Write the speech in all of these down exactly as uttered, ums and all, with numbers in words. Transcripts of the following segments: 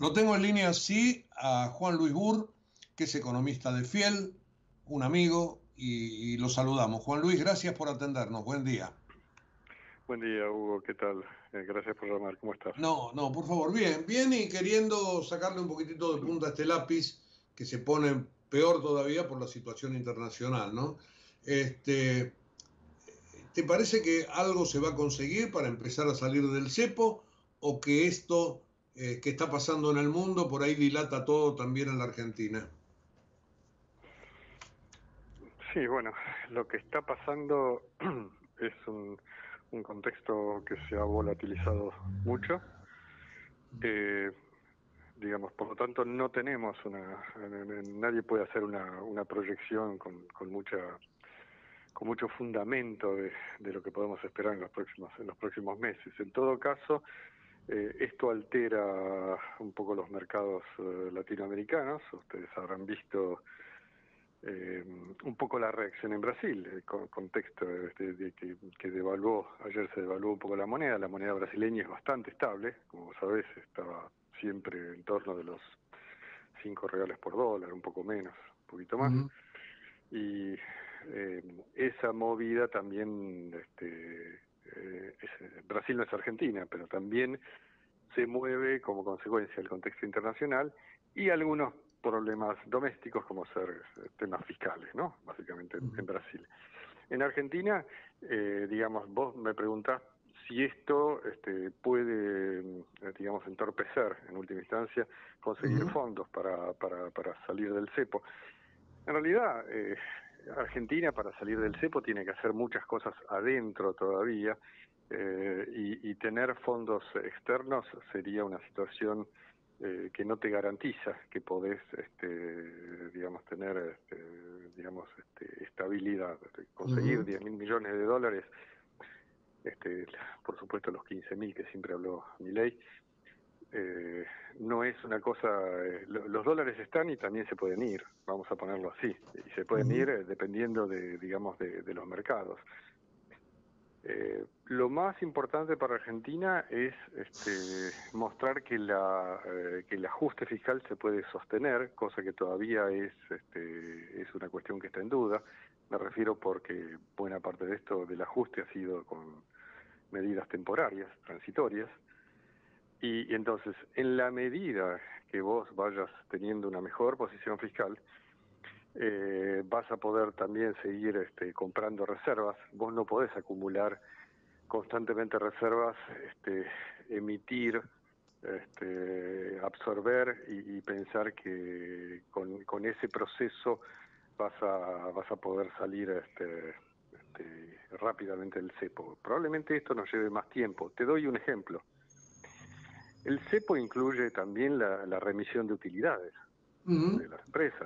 Lo tengo en línea, sí, a Juan Luis Burr, que es economista de Fiel, un amigo, y, y lo saludamos. Juan Luis, gracias por atendernos. Buen día. Buen día, Hugo. ¿Qué tal? Eh, gracias por llamar. ¿Cómo estás? No, no, por favor, bien, bien, y queriendo sacarle un poquitito de punta a este lápiz, que se pone peor todavía por la situación internacional, ¿no? Este, ¿te parece que algo se va a conseguir para empezar a salir del cepo o que esto eh, que está pasando en el mundo por ahí dilata todo también en la Argentina? Sí, bueno, lo que está pasando es un, un contexto que se ha volatilizado mucho. Eh, digamos, por lo tanto, no tenemos una, nadie puede hacer una, una proyección con, con mucha, con mucho fundamento de, de lo que podemos esperar en los próximos, en los próximos meses. En todo caso, eh, esto altera un poco los mercados eh, latinoamericanos. Ustedes habrán visto Eh, un poco la reacción en Brasil, el con, contexto de, de, de que, que devaluó, ayer se devaluó un poco la moneda, la moneda brasileña es bastante estable, como sabés, estaba siempre en torno de los cinco reales por dólar, un poco menos, un poquito más, Mm. y eh, esa movida también, este, eh, es, Brasil no es Argentina, pero también se mueve como consecuencia del contexto internacional y algunos problemas domésticos como ser eh, temas fiscales, ¿no? Básicamente en, en Brasil. En Argentina, eh, digamos, vos me preguntás si esto este, puede, eh, digamos, entorpecer en última instancia conseguir Ujú. fondos para, para, para salir del cepo. En realidad, eh, Argentina para salir del cepo tiene que hacer muchas cosas adentro todavía, eh, y, y tener fondos externos sería una situación eh, que no te garantiza que podés, este, digamos, tener, este, digamos, este, estabilidad. Conseguir Ujú. diez mil millones de dólares, este, por supuesto los quince mil que siempre habló Milei, eh, no es una cosa, eh, lo, los dólares están y también se pueden ir, vamos a ponerlo así, y se pueden ir Ujú. eh, dependiendo de, digamos, de, de los mercados. Eh, lo más importante para Argentina es este, mostrar que la eh, que el ajuste fiscal se puede sostener, cosa que todavía es este, es una cuestión que está en duda. Me refiero porque buena parte de esto del ajuste ha sido con medidas temporarias, transitorias, y, y entonces, en la medida que vos vayas teniendo una mejor posición fiscal, eh, vas a poder también seguir este, comprando reservas. Vos no podés acumular constantemente reservas, este, emitir, este, absorber y, y pensar que con, con ese proceso vas a vas a poder salir este, este, rápidamente del cepo. Probablemente esto nos lleve más tiempo. Te doy un ejemplo. El cepo incluye también la, la remisión de utilidades de Ujú. las empresas.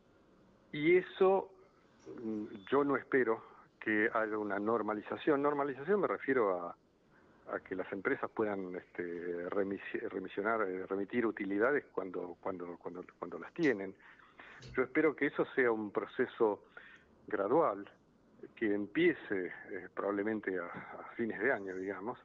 Y eso mm, yo no espero que haya una normalización. Normalización me refiero a, a que las empresas puedan este, remisi- remisionar, eh, remitir utilidades cuando, cuando, cuando, cuando las tienen. Yo espero que eso sea un proceso gradual, que empiece eh, probablemente a, a fines de año, digamos,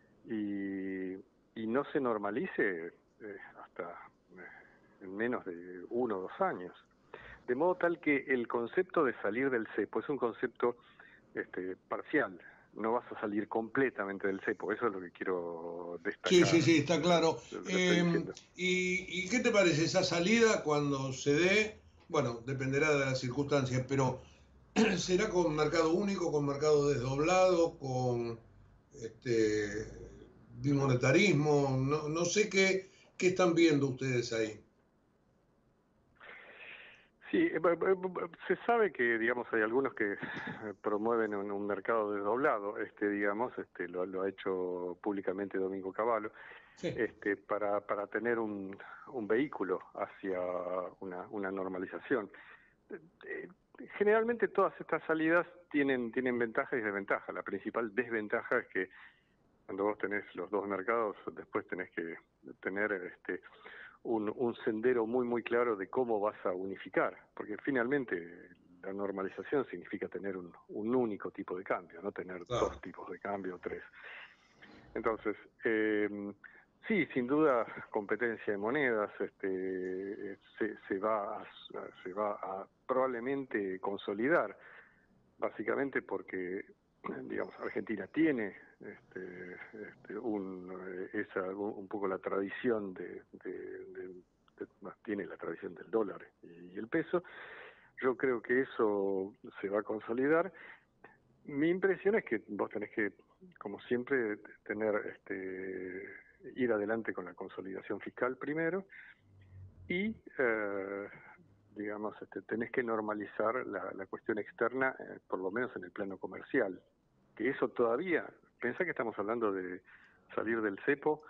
y, y no se normalice eh, hasta eh, en menos de uno o dos años. De modo tal que el concepto de salir del cepo es un concepto este, parcial. No vas a salir completamente del cepo, eso es lo que quiero Sí, sí, destacar sí, está de, claro. de lo que estoy Eh, diciendo. y, ¿Y qué te parece esa salida cuando se dé? Bueno, dependerá de las circunstancias, pero ¿será con mercado único, con mercado desdoblado, con este bimonetarismo? No, no sé qué, qué están viendo ustedes ahí. Sí, eh, b- b- b- se sabe que, digamos, hay algunos que eh, promueven un, un mercado desdoblado, este, digamos, este, lo, lo ha hecho públicamente Domingo Cavallo, Sí. este, para, para tener un, un vehículo hacia una, una normalización. Eh, eh, Generalmente todas estas salidas tienen, tienen ventajas y desventajas. La principal desventaja es que cuando vos tenés los dos mercados, después tenés que tener este, un, un sendero muy, muy claro de cómo vas a unificar, porque finalmente la normalización significa tener un, un único tipo de cambio, no tener dos Claro. tipos de cambio o tres. Entonces, eh, sí, sin duda competencia de monedas, este, se, se va, a, se va a probablemente consolidar, básicamente porque, digamos, Argentina tiene este, este, un, esa, un poco la tradición de, de, de, de, tiene la tradición del dólar y el peso. Yo creo que eso se va a consolidar. Mi impresión es que vos tenés que, como siempre, tener, este, ir adelante con la consolidación fiscal primero y, eh, digamos, este, tenés que normalizar la, la cuestión externa, eh, por lo menos en el plano comercial. Que eso todavía, pensá que estamos hablando de salir del cepo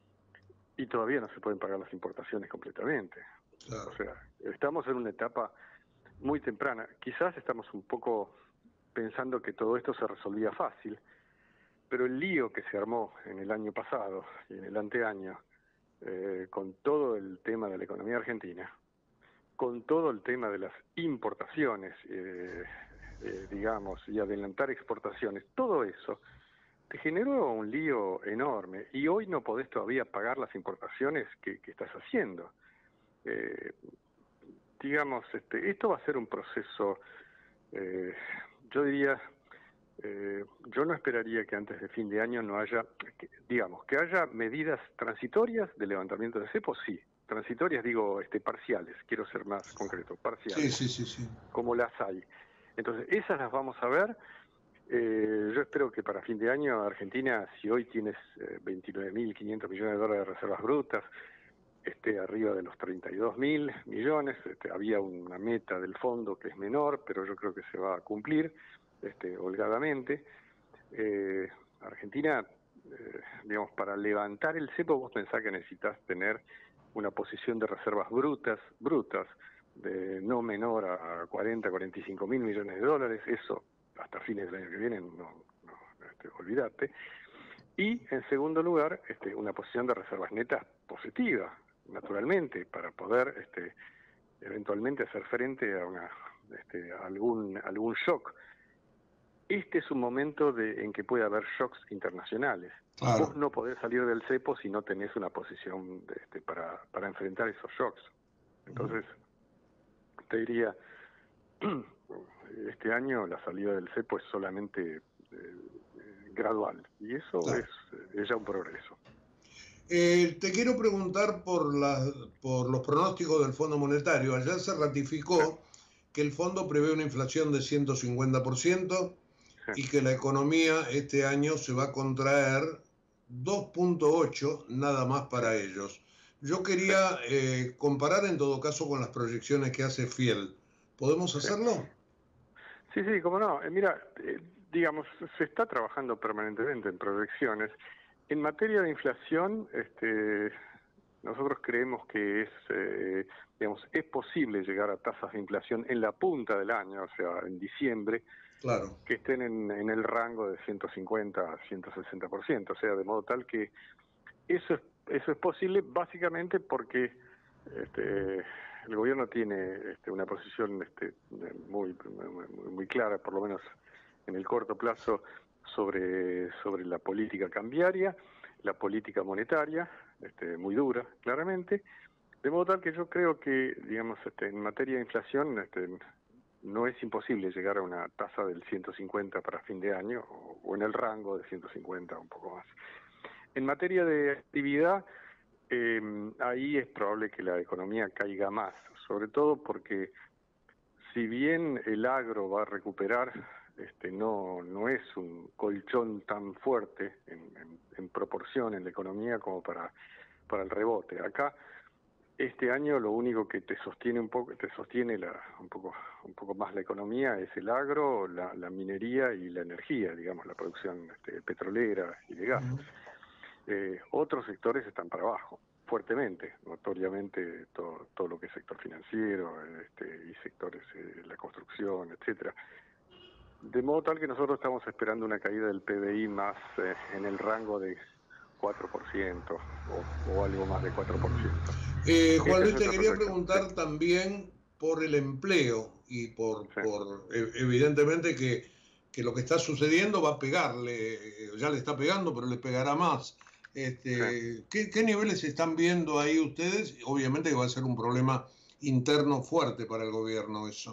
y todavía no se pueden pagar las importaciones completamente. Claro. O sea, estamos en una etapa muy temprana. Quizás estamos un poco pensando que todo esto se resolvía fácil, pero el lío que se armó en el año pasado y en el anteaño, eh, con todo el tema de la economía argentina, con todo el tema de las importaciones, eh, eh, digamos, y adelantar exportaciones, todo eso te generó un lío enorme y hoy no podés todavía pagar las importaciones que, que estás haciendo. Eh, digamos, este, esto va a ser un proceso, eh, yo diría, eh, yo no esperaría que antes de fin de año no haya, que, digamos, que haya medidas transitorias de levantamiento de cepo, sí, transitorias digo, este, parciales, quiero ser más concreto, parciales, sí, sí, sí, sí. como las hay. Entonces, esas las vamos a ver. Eh, yo espero que para fin de año Argentina, si hoy tienes eh, veintinueve mil quinientos millones de dólares de reservas brutas, esté arriba de los treinta y dos mil millones. Este, había una meta del fondo que es menor, pero yo creo que se va a cumplir este, holgadamente. Eh, Argentina, eh, digamos, para levantar el cepo vos pensás que necesitas tener una posición de reservas brutas, brutas, de no menor a cuarenta, cuarenta y cinco mil millones de dólares, eso hasta fines del año que viene, no, no este, olvidate. Y en segundo lugar, este, una posición de reservas netas positiva, naturalmente, para poder este, eventualmente hacer frente a, una, este, a algún, algún shock. Este es un momento de, en que puede haber shocks internacionales. Claro. Vos no podés salir del cepo si no tenés una posición de, este, para, para enfrentar esos shocks. Entonces, uh-huh. te diría, este año la salida del cepo es solamente eh, gradual, y eso claro. es, es ya un progreso. Eh, te quiero preguntar por, la, por los pronósticos del Fondo Monetario. Ayer se ratificó que el fondo prevé una inflación de ciento cincuenta por ciento y que la economía este año se va a contraer dos punto ocho nada más para ellos. Yo quería eh, comparar en todo caso con las proyecciones que hace Fiel. ¿Podemos hacerlo? Sí, sí, cómo no. Eh, mira, eh, digamos, se está trabajando permanentemente en proyecciones. En materia de inflación, este, nosotros creemos que es, eh, digamos, es posible llegar a tasas de inflación en la punta del año, o sea, en diciembre, claro. que estén en, en el rango de ciento cincuenta a ciento sesenta por ciento, o sea, de modo tal que eso es, eso es posible básicamente porque este, el gobierno tiene este, una posición este, muy, muy, muy clara, por lo menos en el corto plazo, sobre, sobre la política cambiaria, la política monetaria, este, muy dura, claramente, de modo tal que yo creo que, digamos, este, en materia de inflación, este, no es imposible llegar a una tasa del ciento cincuenta para fin de año, o, o en el rango de ciento cincuenta, un poco más. En materia de actividad, eh, ahí es probable que la economía caiga más, sobre todo porque si bien el agro va a recuperar, este, no, no es un colchón tan fuerte en, en, en proporción en la economía como para, para el rebote. Acá, este año lo único que te sostiene un poco, te sostiene la, un poco, un poco más la economía es el agro, la, la minería y la energía, digamos, la producción este, petrolera y de gas. Uh-huh. Eh, otros sectores están para abajo, fuertemente, notoriamente todo, todo lo que es sector financiero este, y sectores, eh, la construcción, etcétera. De modo tal que nosotros estamos esperando una caída del P B I más eh, en el rango de cuatro por ciento o, o algo más de cuatro por ciento. Eh, Juan Luis, te quería preguntar sí. también por el empleo y por, sí. por evidentemente que, que lo que está sucediendo va a pegarle, ya le está pegando, pero le pegará más Este, sí. ¿qué, ¿Qué niveles están viendo ahí ustedes? Obviamente que va a ser un problema interno fuerte para el gobierno eso.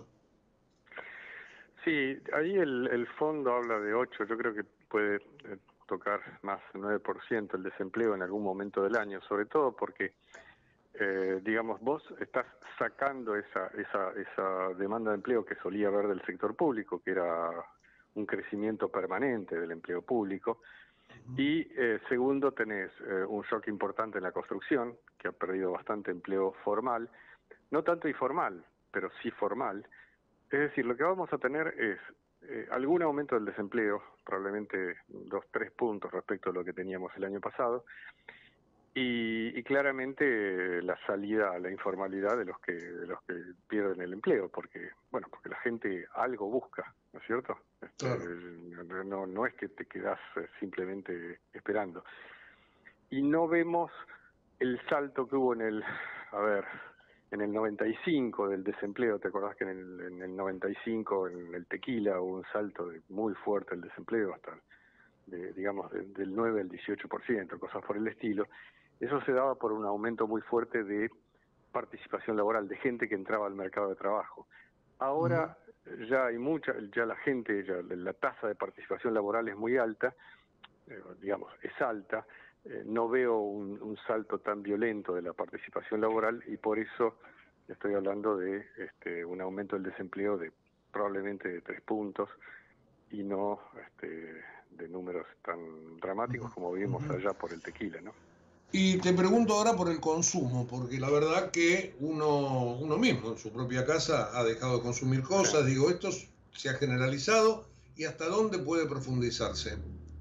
Sí, ahí el, el fondo habla de ocho, yo creo que puede eh, tocar más nueve por ciento el desempleo en algún momento del año, sobre todo porque, eh, digamos, vos estás sacando esa, esa, esa demanda de empleo que solía haber del sector público, que era un crecimiento permanente del empleo público, y eh, segundo tenés eh, un shock importante en la construcción, que ha perdido bastante empleo formal, no tanto informal, pero sí formal. Es decir, lo que vamos a tener es eh, algún aumento del desempleo, probablemente dos, tres puntos respecto a lo que teníamos el año pasado, y, y claramente eh, la salida a la informalidad de los que de los que pierden el empleo, porque bueno, porque la gente algo busca, ¿no es cierto? Este, Claro. no, no es que te quedás simplemente esperando. Y no vemos el salto que hubo en el, a ver, en el noventa y cinco del desempleo. ¿Te acordás que en el, en el noventa y cinco en el tequila hubo un salto de muy fuerte el desempleo, hasta, de, digamos, de, del nueve al dieciocho por ciento, cosas por el estilo? Eso se daba por un aumento muy fuerte de participación laboral, de gente que entraba al mercado de trabajo. Ahora uh-huh. ya hay mucha, ya la gente, ya la tasa de participación laboral es muy alta, eh, digamos, es alta. Eh, no veo un, un salto tan violento de la participación laboral y por eso estoy hablando de este, un aumento del desempleo de probablemente de tres puntos y no este, de números tan dramáticos como vimos uh-huh. allá por el tequila, ¿no? Y te pregunto ahora por el consumo, porque la verdad que uno, uno mismo en su propia casa ha dejado de consumir cosas. Sí. Digo, esto se ha generalizado y hasta dónde puede profundizarse.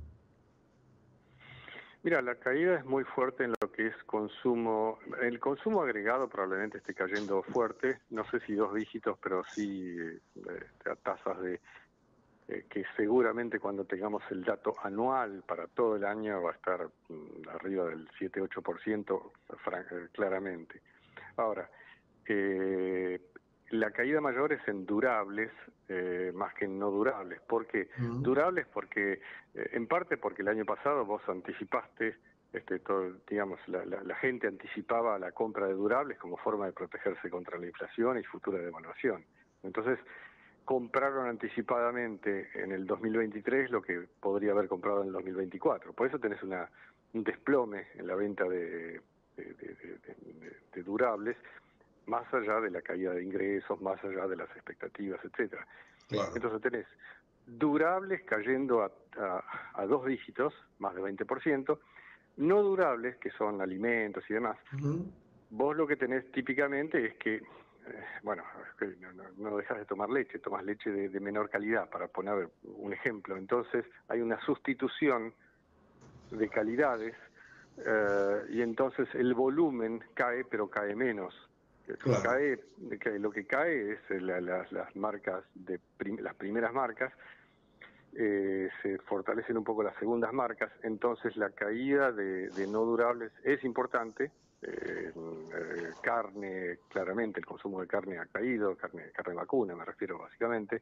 Mira, la caída es muy fuerte en lo que es consumo. El consumo agregado probablemente esté cayendo fuerte, no sé si dos dígitos, pero sí eh, a tasas de eh, que seguramente cuando tengamos el dato anual para todo el año va a estar mm, arriba del siete ocho por ciento claramente. Ahora, eh, la caída mayor es en durables, eh, más que en no durables. ¿Por qué? Uh-huh. Durables porque, eh, en parte porque el año pasado vos anticipaste, este, todo, digamos, la, la, la gente anticipaba la compra de durables como forma de protegerse contra la inflación y futura devaluación. Entonces, compraron anticipadamente en el dos mil veintitrés lo que podría haber comprado en el dos mil veinticuatro. Por eso tenés una, un desplome en la venta de, de, de, de, de, de durables, más allá de la caída de ingresos, más allá de las expectativas, etcétera. Claro. Entonces tenés durables cayendo a, a, a dos dígitos, más de veinte por ciento, no durables, que son alimentos y demás. Uh-huh. Vos lo que tenés típicamente es que, eh, bueno, no, no, no dejas de tomar leche, tomás leche de, de menor calidad, para poner un ejemplo. Entonces hay una sustitución de calidades eh, y entonces el volumen cae, pero cae menos. Claro. Cae, lo que cae es la, la, las marcas de prim, las primeras marcas, eh, se fortalecen un poco las segundas marcas, entonces la caída de, de no durables es importante. Eh, eh, carne, claramente el consumo de carne ha caído, carne, carne vacuna me refiero básicamente,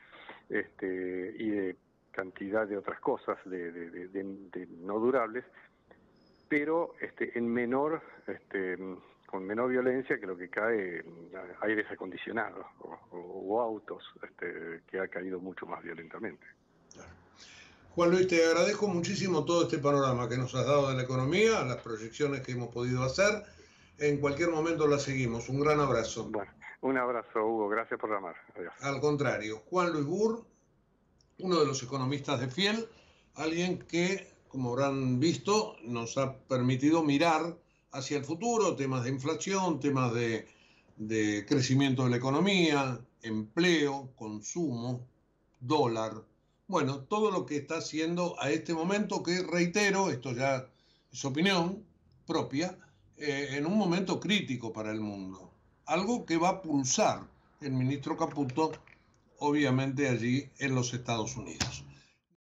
este, y de cantidad de otras cosas de, de, de, de, de no durables, pero este, en menor este, con menor violencia que lo que cae aires acondicionados o, o, o autos, este, que ha caído mucho más violentamente. Juan Luis, te agradezco muchísimo todo este panorama que nos has dado de la economía, las proyecciones que hemos podido hacer. En cualquier momento las seguimos. Un gran abrazo. Bueno, un abrazo, Hugo. Gracias por llamar. Adiós. Al contrario, Juan Luis Burr, uno de los economistas de Fiel, alguien que, como habrán visto, nos ha permitido mirar hacia el futuro, temas de inflación, temas de, de crecimiento de la economía, empleo, consumo, dólar. Bueno, todo lo que está haciendo a este momento, que reitero, esto ya es opinión propia, eh, en un momento crítico para el mundo. Algo que va a pulsar el ministro Caputo, obviamente allí en los Estados Unidos.